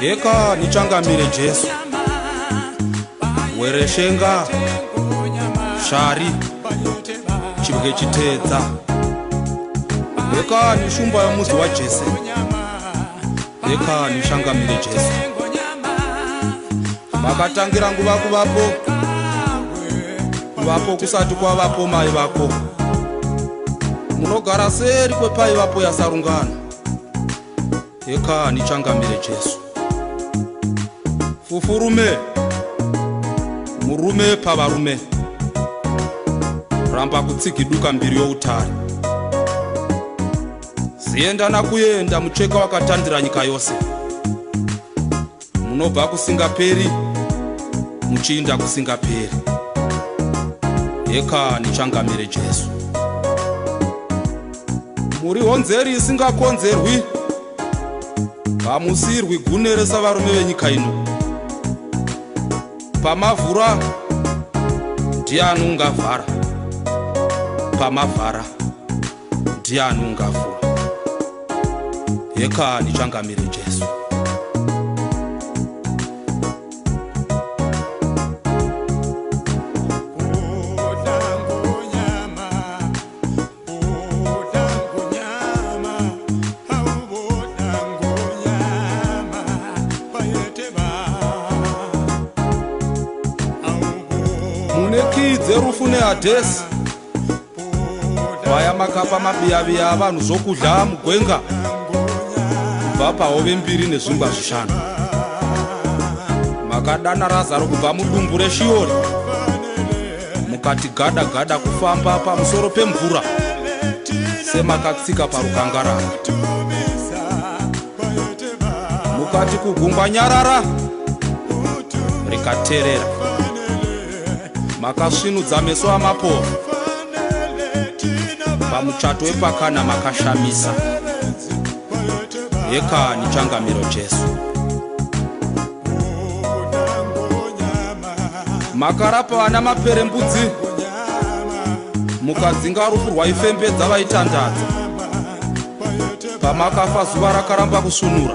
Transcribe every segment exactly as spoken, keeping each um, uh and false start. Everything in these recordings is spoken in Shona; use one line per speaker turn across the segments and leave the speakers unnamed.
Eka nichangamire Jesu wereshenga shari chibwe chitedza. Eka nishumba yamuzi wa Jese. Eka nishangamire Jesu. Makatangira nguva kuvapo kuvapo kusati kwavapo mai vako. Munogara seri kwepai vapo yasarungana. Eka nichangamire Jesu. Fufurume murume pavarume, ramba kutsigiduka mbiri youtari. Ziendana kuenda mucheka wakatandira nyika yose. Munobva kusingaperi muchiinda kusingaperi. Eka nichangamire Jesu. Muri honzeri isingakonzerwi, pamusirwi gune resavarume venyika ino. Pamavhura ndiani ungavhara, pamavhara ndiani ungavhura. Eka nichangamire Jesu. Munekidze rufu neHadesi, vaya makapa mabiyabiya avanhu zvokudya mugwenga, kubva pahove mbiri nezvingwa zvishanu. Makadana Razaro kubva mudumbu reShiori, mukati gada gada kufamba pamusoro pemvura semakatsika parukangarana. Mukati kugungwa nyarara rikaterera. Makasvinudza meso amapofu, pamuchato wepakana makashamisa. Eka nichangamire Jesu. Makarapa vana maperembudzi, mukadzinga rufu rwaifembedza vaitandadza. Pamakafa zuva rakaramba kusunura.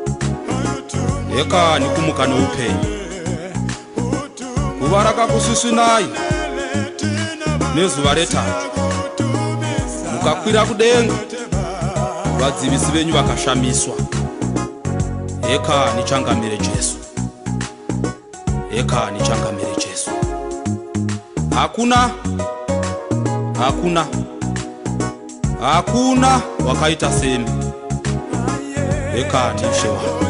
Eka nikumuka neupenyu. Guva rakakusvisvinai nezuva retatu, mukakwira kudenga, vadzivisi venyu vakashamiswa. Eka nichangamire Jesu. Eka nichangamire Jesu. Hakuna hakuna hakuna wakaita semi. Eka ni Ishe wangu.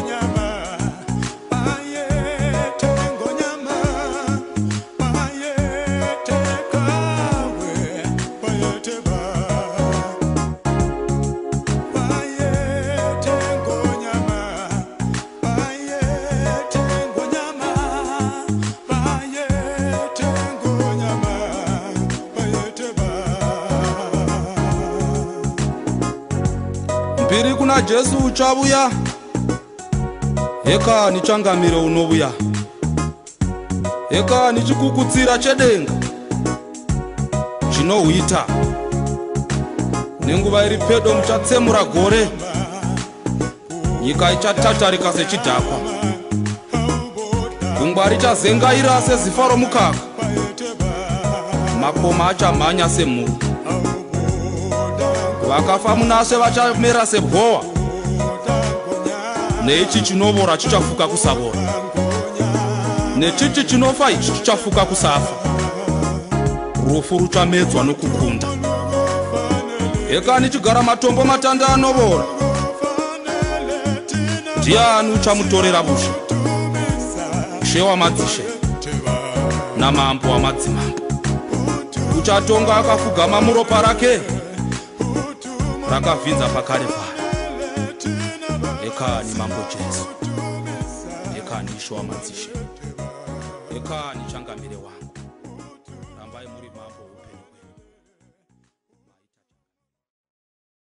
Mbiri kuna Jesu uchavuya. Eka nichangamire unovuya. Eka nichikukutsira chedenga chinohuita. Nenguva iri pedo muchatsemura gore, nyika ichatatarika sechidhakwa. Gungwa richazengaira sezifa romukaka, makoma achamhanya semhuru. Vakafa munasve vachamera sebhowa, neichi chinovora chichafuka kusavora, nechichi chinofa ichi chichafuka kusafa. Rufu ruchamedzwa nokukunda. Eka nichigara matombo matanda anovora, ndiani uchamutorera bushe? She wamadzishe namambo wamadzimambo. Uchatonga akafugama muropa rake rakavhinza pakare pare. Eka ni mambo Jesu. Eka ni Ishe wamadzishe. Eka ni changa